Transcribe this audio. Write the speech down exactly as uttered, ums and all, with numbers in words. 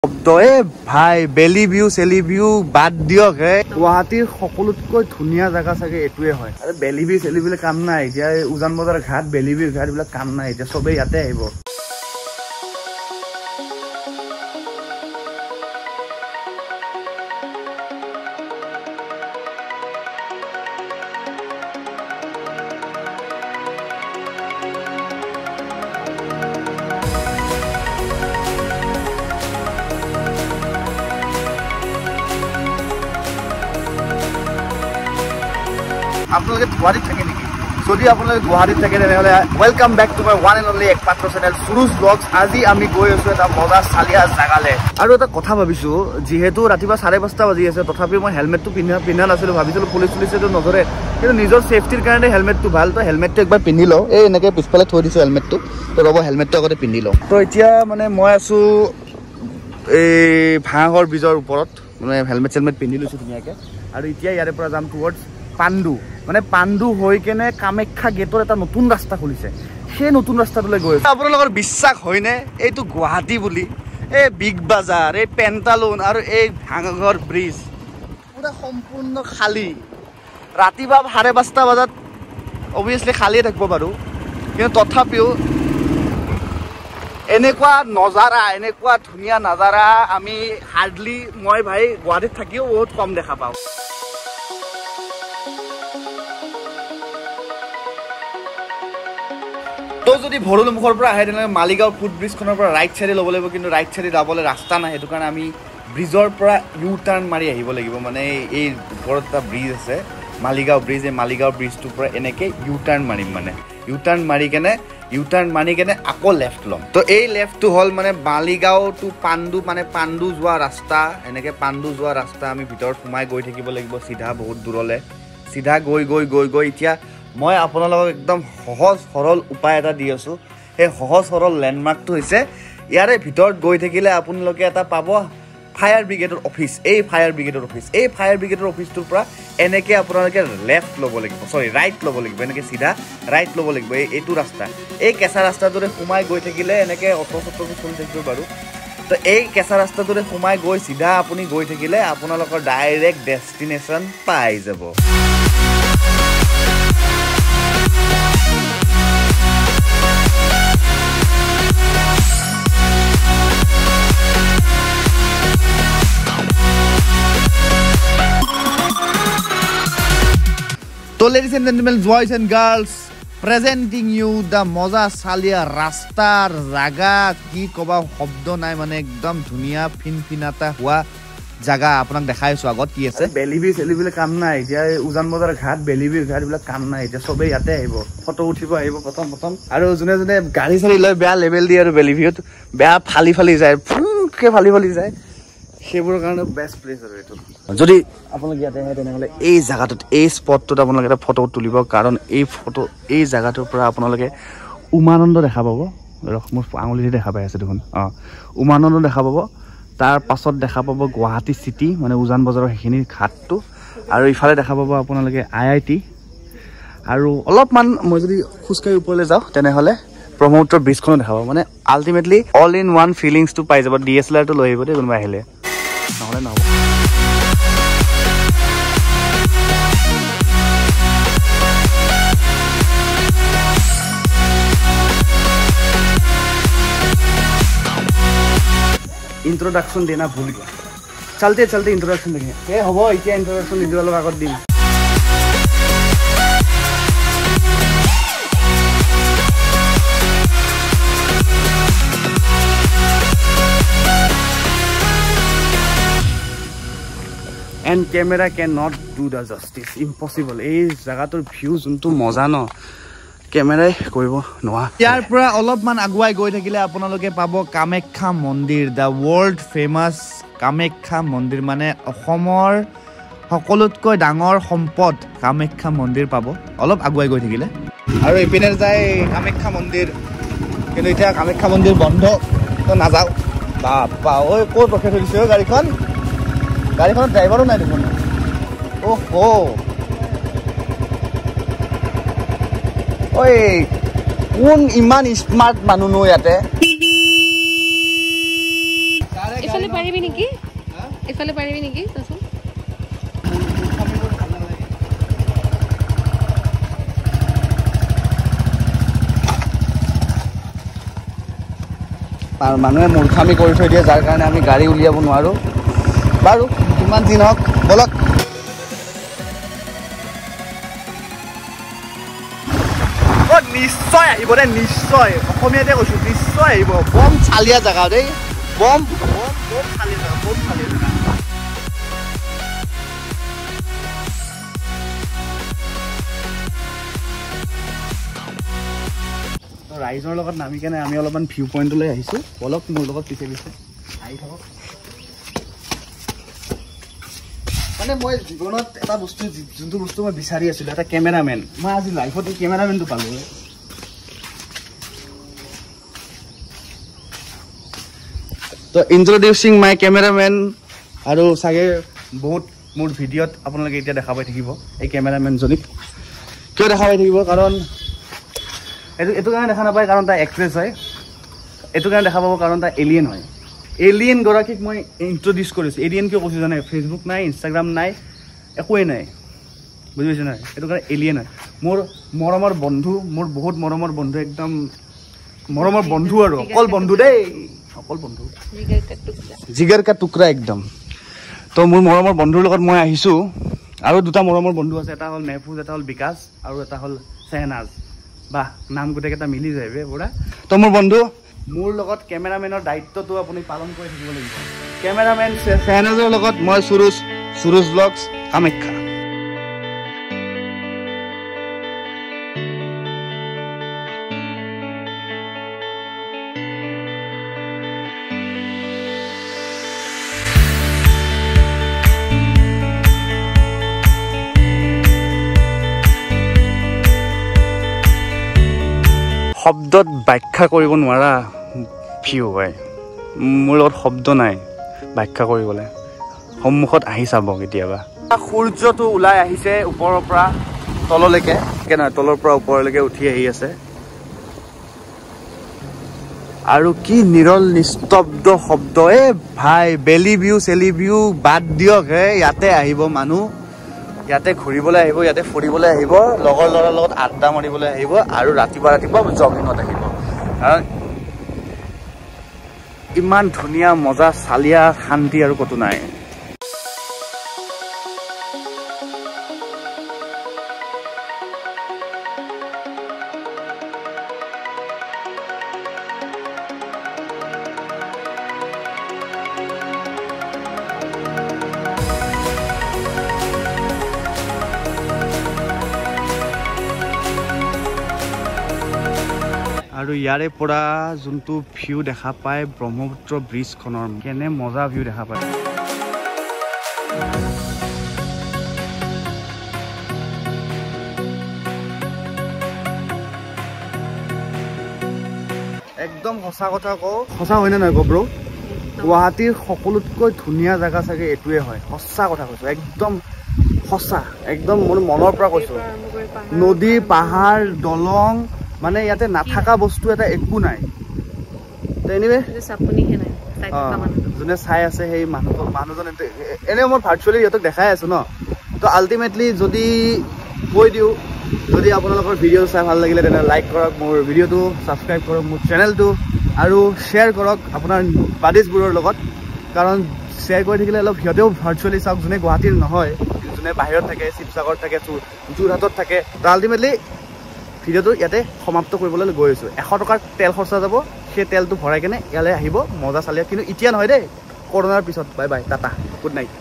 শব্দয়ে ভাই বেলি view চেলি view বাদ দিয়ক হে গুৱাহাটীৰ সকলোতকৈ ধুনীয়া জায়গা চাগে এটুৱে হয় আৰু বেলি ভিউ চেলি ভিউ কাম নাই এতিয়া উজান বজাৰ ঘাট বেলি ভিউ ঘাট বিলাক কাম নাই এতিয়া সবে ইয়াতে আহিব আপোনালোকে গুৱাহাটীত থাকে নেকি যদি আপোনালোকে গুৱাহাটীত থাকে তেনেহ'লে welcome back to my one and only একমাত্ৰ চেনেল সুৰুজ ব্লগছ আজি আমি গৈ আছো এটা মজা চালিয়া জাগালে আৰু এটা কথা ভাবিছো যেহেতু ৰাতিপুৱা চাৰে পাঁচটা বাজি আছে তথাপি মই হেলমেটটো পিন্ধা পিন্ধা নাছিলো ভাবিছিলো পুলিচ পুলিচেটো নধৰে কিন্তু নিজৰ সেফটিৰ কাৰণে হেলমেটটো ভাল তো হেলমেটটো একবাৰ পিন্ধি লওঁ এই এনেকে পিছফালে থৈ দিছো হেলমেটটো তো ৰব হেলমেটটো আগতে পিন্ধি লওঁ তো এতিয়া মানে মই আছো এই ভাঙৰ ব্ৰিজৰ ওপৰত মানে হেলমেট হেলমেট পিন্ধি লৈছো ধুনীয়াকে আৰু এতিয়া ইয়াৰে পৰা যাম টুৱাৰ্ডছ পাণ্ডু মানে পাণ্ডু হৈ কেনে কামাখ্যা গেটৰ এটা নতুন ৰাস্তা খুলিছে সেই নতুন ৰাস্তাটোলৈ গৈ আছে আপোনালোকৰ বিশ্বাস হয়নে এইটো গুৱাহাটী বুলি এই বিগ বাজাৰ এই পেণ্টালুন আৰু এই ভাঙৰ ব্ৰিজ পুৰা সম্পূৰ্ণ খালী ৰাতিপুৱা চাৰে পাঁচটা বজাত অবভিয়াছলি খালীয়ে থাকিব বাৰু কিন্তু তথাপিও এনেকুৱা নজাৰা এনেকুৱা ধুনীয়া নজাৰা আমি হাৰ্ডলি মই ভাই গুৱাহাটীত থাকিও বহুত কম দেখা পাওঁ তো যদি ভৰলু মুখৰ পৰা আহে তেনেহ'লে মালিগাঁও ফুট ব্ৰিজখনৰ পৰা ৰাইট চাইডে ল'ব লাগিব কিন্তু ৰাইট চাইডে যাবলৈ ৰাস্তা নাই সেইটো কাৰণে আমি ব্ৰিজৰ পৰা ইউ টাৰ্ণ মাৰি আহিব লাগিব মানে এই ওপৰত এটা ব্ৰিজ আছে মালিগাঁও ব্ৰিজ এই মালিগাঁও ব্ৰিজটোৰ পৰা এনেকৈ ইউ টাৰ্ণ মাৰিম মানে ইউ টাৰ্ণ মাৰি কেনে ইউ টাৰ্ণ মাৰি কেনে আকৌ লেফ্ট ল'ম তো এই লেফ্টটো হ'ল মানে মালিগাঁও টু পাণ্ডু মানে পাণ্ডু যোৱা ৰাস্তা এনেকৈ পাণ্ডু যোৱা ৰাস্তা আমি ভিতৰত সোমাই গৈ থাকিব লাগিব চিধা বহুত দূৰলৈ চিধা গৈ গৈ গৈ গৈ এতিয়া মই আপোনালোকক একদম সহজ সৰল উপায় এটা দি আছোঁ সেই সহজ সৰল লেণ্ডমাৰ্কটো হৈছে ইয়াৰে ভিতৰত গৈ থাকিলে আপোনালোকে এটা পাব ফায়াৰ ব্ৰিগেডৰ অফিচ এই ফায়াৰ ব্ৰিগেডৰ অফিচ এই ফায়াৰ ব্ৰিগেডৰ অফিচটোৰ পৰা এনেকৈ আপোনালোকে লেফ্ট ল'ব লাগিব চৰি ৰাইট ল'ব লাগিব এনেকৈ চিধা ৰাইট ল'ব লাগিব এই এইটো ৰাস্তা এই কেঁচা ৰাস্তাটোৰে সোমাই গৈ থাকিলে এনেকৈ অটো চটোবোৰ চলি থাকিব বাৰু তো এই কেঁচা ৰাস্তাটোৰে সোমাই গৈ চিধা আপুনি গৈ থাকিলে আপোনালোকৰ ডাইৰেক্ট ডেষ্টিনেশ্যন পাই যাব So ladies and gentlemen, boys and girls, presenting you the moza salia rastar jaga ki koba shobdo nai mane ekdom dhuniya fin finata hua jaga apunak dekhai asu agot ki ase belivi celibile kam nai etia ujan bazar ghat belivi ghat bila kam nai etia sobe yate ahibo photo uthibo ahibo prothom prothom aru june june gari sari loi beya level di aru beliviot beya phali phali jay ke phali phali jay সেবোৰ কাৰণে best place আৰু এটো যদি আপোনালোক ইয়াতে আহে তেনেহলে এই জায়গাটোত এই স্পটটোত আপোনালোকে এটা ফটো তুলিব কাৰণ এই ফটো এই জায়গাটোৰ পৰা আপোনালোকে উমানন্দ দেখা পাব ৰখমুৰ আঙুলি দেখা পাই আছে দেখোন অ উমানন্দ দেখা পাব তাৰ পাছত দেখা পাব গুৱাহাটী সিটি মানে উজান বজাৰৰ হেখিনি ঘাটটো আৰু ইফালে দেখা পাব আপোনালোকে আইআইটি আৰু অলপমান মই যদি খুসকাই ওপৰলৈ যাও তেনেহলে প্ৰমোটৰ ব্ৰিজখন দেখা পাব মানে ultimately all in one feelings টু পাই যাব ডিএসএলআৰ টো লৈ আহিব দে কোনবা আহিলে নহলে নহব इंट्रोडक्शन देना भूल गया चलते चलते इंट्रोडक्शन देंगे ए हबो इতিয়া इंट्रोडक्शन निदिवा लग আগত দিম and camera cannot do the justice impossible এই জায়গাটোৰ ভিউ যোনটো মজা ন ক্যামেৰাই কৰিব নোৱা ইয়াৰ পৰা অলপমান আগুৱাই গৈ থাকিলে আপোনালোকে পাব কামাখ্যা মন্দিৰ দা world famous কামাখ্যা মন্দিৰ মানে অসমৰ সকলোতকৈ ডাঙৰ সম্পদ কামাখ্যা মন্দিৰ পাব অলপ আগুৱাই গৈ থাকিলে আৰু এপিনে যায় কামাখ্যা মন্দিৰ কিন্তু এতিয়া কামাখ্যা মন্দিৰ বন্ধ তো নাযাও বাপা ঐ ক'ত ৰখে থৈছে গাড়ীখন গাড়ীখনৰ ড্ৰাইভাৰো নাই দেখোন ওহো ঐ কোন ইমান স্মাৰ্ট মানুহ নো ইয়াতে পাৰিবি নেকি এফালে পাৰিবি নেকি চাচোন আর মানুহে মূৰ্খামি কৰি থৈ দিয়ে যাৰ কাৰণে আমি গাড়ী উলিয়াব নোৱাৰো বাৰু কিমান দিন হওক বলক ও নিশ্চয় আহিব দে নিশ্চয় অসমীয়াতে কৈছো নিশ্চয় আহিব বম চালিয়া জাগা দেই বম বম বম চালিয়া জাগা বম চালিয়া জাগা ৰাইজৰ লগত নামি কেনে আমি অলপমান ভিউ পইণ্টলৈ আহিছোঁ বলক মোৰ লগত পিছে পিছে আহি থাকক মানে মই জীৱনত এটা বস্তু যোনটো বস্তু মই বিচাৰি আছিলোঁ এটা কেমেৰামেন মই আজি লাইফত এই কেমেৰামেনটো পালোঁ তো ইন্ট্ৰডিউচিং মাই কেমেৰামেন আৰু চাগে বহুত মোৰ ভিডিঅ'ত আপোনালোকে এতিয়া দেখা পাই থাকিব এই কেমেৰামেনজনীক কিয় দেখা পাই থাকিব কাৰণ এইটো এইটো কাৰণে দেখা নাপায় কাৰণ তাই এক্ট্ৰেছ হয় এইটো কাৰণে দেখা পাব কাৰণ তাই এলিয়েন হয় এলিয়েন গৰাকীক মই ইন্ট্ৰডিউচ কৰিছোঁ এলিয়েন কিয় কৈছোঁ জানে ফেচবুক নাই ইনষ্টাগ্ৰাম নাই একোৱেই নাই বুজি পাইছে নাই এইটো কাৰণে এলিয়েন হয় মোৰ মৰমৰ বন্ধু মোৰ বহুত মৰমৰ বন্ধু একদম মৰমৰ বন্ধু আৰু অকল বন্ধু দেই অকল বন্ধু জিগাৰ কা টুকৰা একদম তো মোৰ মৰমৰ বন্ধুৰ লগত মই আহিছোঁ আৰু দুটা মৰমৰ বন্ধু আছে এটা হ'ল মেহফুজ এটা হ'ল বিকাশ আৰু এটা হ'ল চেহনাজ বাহ নাম গোটেইকেইটা মিলি যায় বে পুৰা তো মোৰ বন্ধু মোৰ লগত কেমেৰামেনৰ দায়িত্বটো আপুনি পালন কৰি থাকিব লাগিব কেমেৰামেন চেহনাজৰ লগত মই সুৰুজ সুৰুজ ব্লগছ কামাখ্যা শব্দত ব্যাখ্যা কৰিব নোৱাৰা ভিউ হয় মোৰ লগত শব্দ নাই ব্যাখ্যা কৰিবলৈ সন্মুখত আহি চাব কেতিয়াবা সূৰ্যটো ওলাই আহিছে ওপৰৰ পৰা তললৈকে কে নহয় তলৰ পৰা ওপৰলৈকে উঠি আহি আছে আৰু কি নিৰল নিস্তব্ধ শব্দ এ ভাই বেলি ভিউ চেলি ভিউ বাদ দিয়ক হে ইয়াতে আহিব মানুহ ইয়াতে ঘূৰিবলৈ আহিব ইয়াতে ফুৰিবলৈ আহিব লগৰ ল'ৰাৰ লগত আড্ডা মাৰিবলৈ আহিব আৰু ৰাতিপুৱা ৰাতিপুৱা জগিঙত আহিব কাৰণ ইমান ধুনীয়া মজা চালিয়া শান্তি আৰু কতো নাই আৰু ইয়াৰে পৰা যোনটো ভিউ দেখা পায় ব্ৰহ্মপুত্ৰ ব্ৰিজখনৰ কেনে মজা ভিউ দেখা পায় একদম সঁচা কথা কওঁ সঁচা হয়নে নহয় ব্ৰ গুৱাহাটীৰ সকলোতকৈ ধুনীয়া জেগা চাগে এইটোৱে হয় সঁচা কথা কৈছোঁ একদম সঁচা একদম মোৰ মনৰ পৰা কৈছোঁ নদী পাহাৰ দলং মানে ইয়াতে নাথাকা বস্তু এটা একো নাই যোনে চাই আছে সেই মানুহ মানুহজন এনেও মই ভাৰ্চুৱেলি সিহঁতক দেখাই আছো ন তো আল্টিমেটলি যদি কৈ দিওঁ যদি আপোনালোকৰ ভিডিঅ' চাই ভাল লাগিলে তেনে লাইক কৰক মোৰ ভিডিঅ'টো ছাবস্ক্ৰাইব কৰক মোৰ চেনেলটো আৰু শ্বেয়াৰ কৰক আপোনাৰ বাডিজবোৰৰ লগত কাৰণ শ্বেয়াৰ কৰি থাকিলে অলপ সিহঁতেও ভাৰ্চুৱেলি চাওক যোনে গুৱাহাটীৰ নহয় যোনে বাহিৰত থাকে শিৱসাগৰত থাকে যোৰহাটত থাকে তো আল্টিমেটলি ভিডিঅ'টো ইয়াতে সমাপ্ত কৰিবলৈ গৈ আছোঁ এশ টকাৰ তেল খৰচা যাব সেই তেলটো ভৰাই কেনে ইয়ালৈ আহিব মজা চালিয়া কিন্তু এতিয়া নহয় দেই কৰোণাৰ পিছত bye bye tata good night